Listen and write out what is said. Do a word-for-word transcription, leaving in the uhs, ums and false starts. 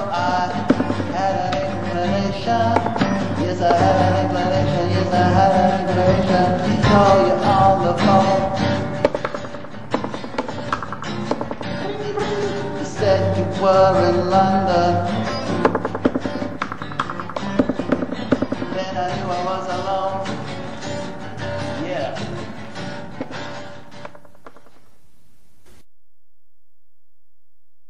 I had an inclination. Yes, I had an inclination. Yes, I had an inclination to call you on the phone. You said you were in London. Then I knew I was alone.